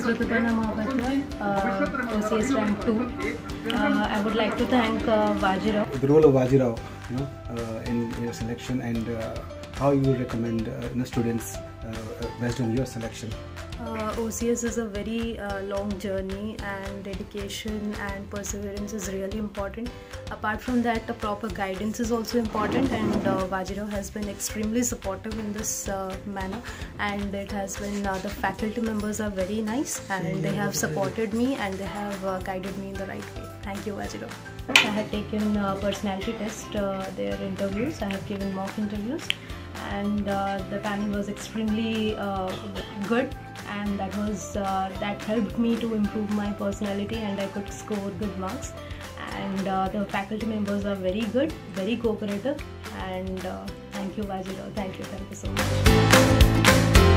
Rituparna Mohapatra, OAS rank 2. I would like to thank Vajirao. The role of Vajirao, in your selection, and how you would recommend students based on your selection. OCS is a very long journey, and dedication and perseverance is really important. Apart from that, a proper guidance is also important, and Vajirao has been extremely supportive in this manner, and it has been the faculty members are very nice, and they have supported me and they have guided me in the right way. Thank you, Vajirao. I have taken personality test, their interviews. I have given mock interviews, and the panel was extremely good, and that helped me to improve my personality, and I could score good marks. And the faculty members are very good, very cooperative, and thank you, Vajirao. Thank you so much.